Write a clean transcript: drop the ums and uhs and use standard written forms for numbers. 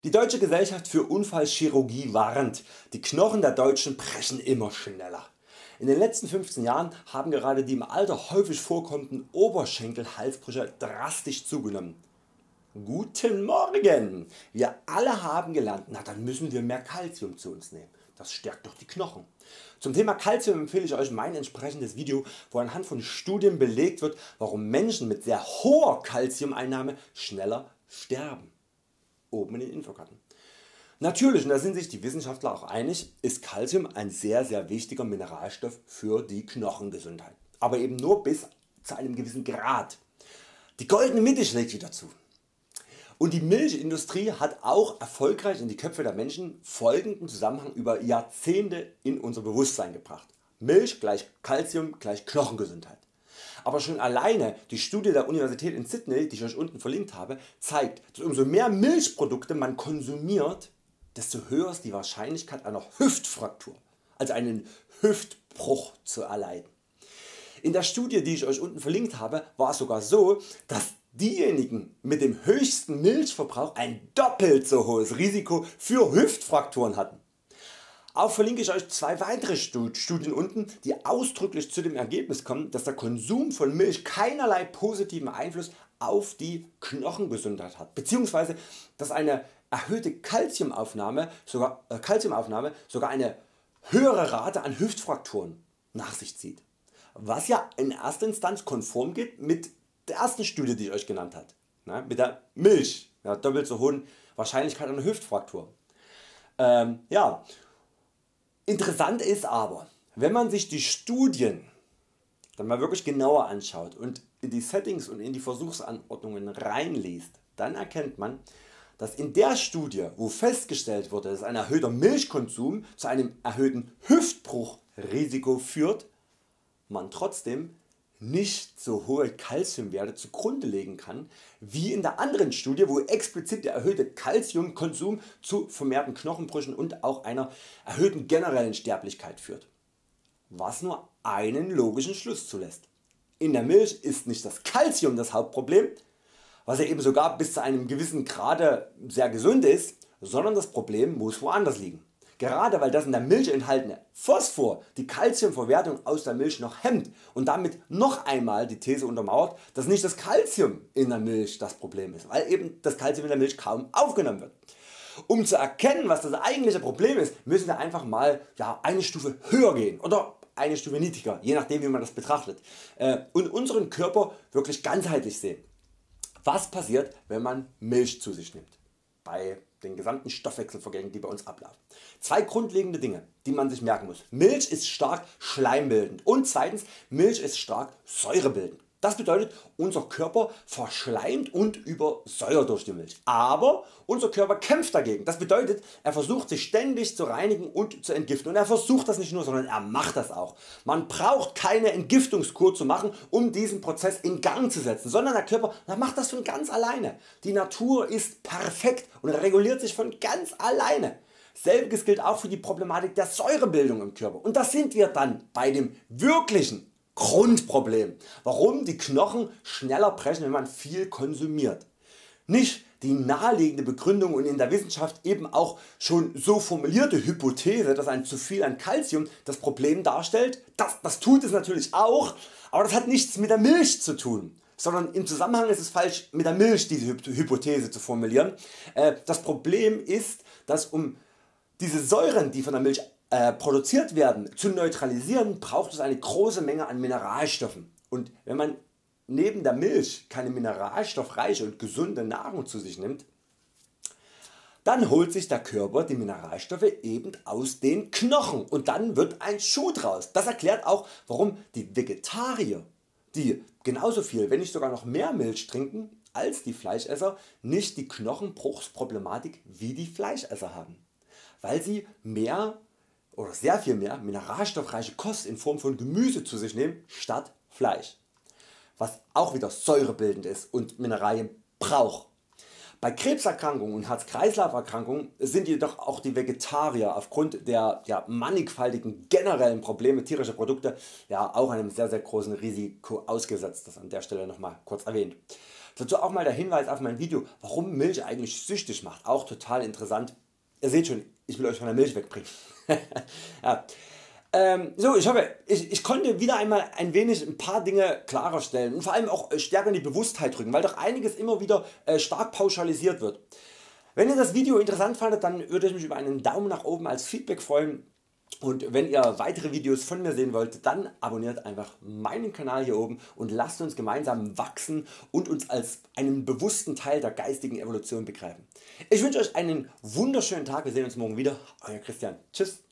Die Deutsche Gesellschaft für Unfallchirurgie warnt, die Knochen der Deutschen brechen immer schneller. In den letzten 15 Jahren haben gerade die im Alter häufig vorkommenden Oberschenkel-Halsbrüche drastisch zugenommen. Guten Morgen! Wir alle haben gelernt, na dann müssen wir mehr Calcium zu uns nehmen. Das stärkt doch die Knochen. Zum Thema Calcium empfehle ich Euch mein entsprechendes Video, wo anhand von Studien belegt wird, warum Menschen mit sehr hoher Calciumeinnahme schneller sterben. Oben in den Infokarten. Natürlich, und da sind sich die Wissenschaftler auch einig, ist Calcium ein sehr wichtiger Mineralstoff für die Knochengesundheit. Aber eben nur bis zu einem gewissen Grad. Die goldene Mitte schlägt wieder zu. Und die Milchindustrie hat auch erfolgreich in die Köpfe der Menschen folgenden Zusammenhang über Jahrzehnte in unser Bewusstsein gebracht. Milch gleich Calcium gleich Knochengesundheit. Aber schon alleine die Studie der Universität in Sydney, die ich Euch unten verlinkt habe, zeigt, dass umso mehr Milchprodukte man konsumiert, desto höher ist die Wahrscheinlichkeit einer Hüftfraktur, also einen Hüftbruch zu erleiden. In der Studie, die ich Euch unten verlinkt habe, war es sogar so, dass diejenigen mit dem höchsten Milchverbrauch ein doppelt so hohes Risiko für Hüftfrakturen hatten. Auch verlinke ich Euch 2 weitere Studien unten, die ausdrücklich zu dem Ergebnis kommen, dass der Konsum von Milch keinerlei positiven Einfluss auf die Knochengesundheit hat, bzw. dass eine erhöhte Calciumaufnahme sogar eine höhere Rate an Hüftfrakturen nach sich zieht, was ja in erster Instanz konform geht mit der ersten Studie, die ich Euch genannt habe, mit der Milch, doppelt so hohen Wahrscheinlichkeit einer Hüftfraktur. Interessant ist aber, wenn man sich die Studien dann mal wirklich genauer anschaut und in die Settings und in die Versuchsanordnungen reinliest, dann erkennt man, dass in der Studie, wo festgestellt wurde, dass ein erhöhter Milchkonsum zu einem erhöhten Hüftbruchrisiko führt, man trotzdem nicht so hohe Calciumwerte zugrunde legen kann wie in der anderen Studie, wo explizit der erhöhte Calciumkonsum zu vermehrten Knochenbrüchen und auch einer erhöhten generellen Sterblichkeit führt, was nur einen logischen Schluss zulässt. In der Milch ist nicht das Calcium das Hauptproblem, was ja eben sogar bis zu einem gewissen Grade sehr gesund ist, sondern das Problem muss woanders liegen. Gerade weil das in der Milch enthaltene Phosphor die Calciumverwertung aus der Milch noch hemmt und damit noch einmal die These untermauert, dass nicht das Calcium in der Milch das Problem ist, weil eben das Calcium in der Milch kaum aufgenommen wird. Um zu erkennen, was das eigentliche Problem ist, müssen wir einfach mal eine Stufe höher gehen oder eine Stufe niedriger, je nachdem wie man das betrachtet, und unseren Körper wirklich ganzheitlich sehen. Was passiert, wenn man Milch zu sich nimmt? Bei den gesamten Stoffwechselvorgängen, die bei uns ablaufen. 2 grundlegende Dinge, die man sich merken muss. Milch ist stark schleimbildend und zweitens, Milch ist stark säurebildend. Das bedeutet, unser Körper verschleimt und übersäuert durch die Milch. Aber unser Körper kämpft dagegen. Das bedeutet, er versucht sich ständig zu reinigen und zu entgiften. Und er versucht das nicht nur, sondern er macht das auch. Man braucht keine Entgiftungskur zu machen, um diesen Prozess in Gang zu setzen, sondern der Körper macht das von ganz alleine. Die Natur ist perfekt und reguliert sich von ganz alleine. Selbiges gilt auch für die Problematik der Säurebildung im Körper. Und da sind wir dann bei dem wirklichen Grundproblem, warum die Knochen schneller brechen, wenn man viel konsumiert. Nicht die naheliegende Begründung und in der Wissenschaft eben auch schon so formulierte Hypothese, dass ein zu viel an Calcium das Problem darstellt. Das tut es natürlich auch, aber das hat nichts mit der Milch zu tun, sondern im Zusammenhang ist es falsch mit der Milch diese Hypothese zu formulieren. Das Problem ist, dass um diese Säuren, die von der Milch produziert werden, zu neutralisieren, braucht es eine große Menge an Mineralstoffen. Und wenn man neben der Milch keine mineralstoffreiche und gesunde Nahrung zu sich nimmt, dann holt sich der Körper die Mineralstoffe eben aus den Knochen und dann wird ein Schuh draus. Das erklärt auch, warum die Vegetarier, die genauso viel, wenn nicht sogar noch mehr Milch trinken als die Fleischesser, nicht die Knochenbruchsproblematik wie die Fleischesser haben, weil sie mehr oder sehr viel mehr mineralstoffreiche Kost in Form von Gemüse zu sich nehmen statt Fleisch, was auch wieder säurebildend ist und Mineralien braucht. Bei Krebserkrankungen und Herz-Kreislauf-Erkrankungen sind jedoch auch die Vegetarier aufgrund der mannigfaltigen generellen Probleme tierischer Produkte auch einem sehr großen Risiko ausgesetzt, das an der Stelle nochmal kurz erwähnt. Dazu auch mal der Hinweis auf mein Video, warum Milch eigentlich süchtig macht, auch total interessant. Ihr seht schon, ich will Euch von der Milch wegbringen. Ja. So, ich hoffe, ich konnte wieder einmal ein paar Dinge klarer stellen und vor allem auch stärker in die Bewusstheit rücken, weil doch einiges immer wieder stark pauschalisiert wird. Wenn ihr das Video interessant fandet, dann würde ich mich über einen Daumen nach oben als Feedback freuen. Und wenn ihr weitere Videos von mir sehen wollt, dann abonniert einfach meinen Kanal hier oben und lasst uns gemeinsam wachsen und uns als einen bewussten Teil der geistigen Evolution begreifen. Ich wünsche Euch einen wunderschönen Tag, wir sehen uns morgen wieder. Euer Christian. Tschüss.